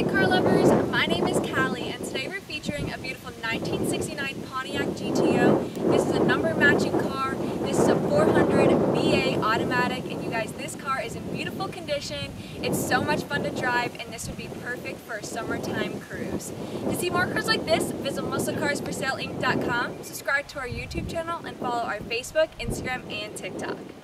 Alright car lovers, my name is Callie and today we're featuring a beautiful 1969 Pontiac GTO. This is a number matching car. This is a 400 VA automatic, and you guys, this car is in beautiful condition. It's so much fun to drive, and this would be perfect for a summertime cruise. To see more cars like this, visit musclecarsforsale.inc.com, subscribe to our YouTube channel, and follow our Facebook, Instagram, and TikTok.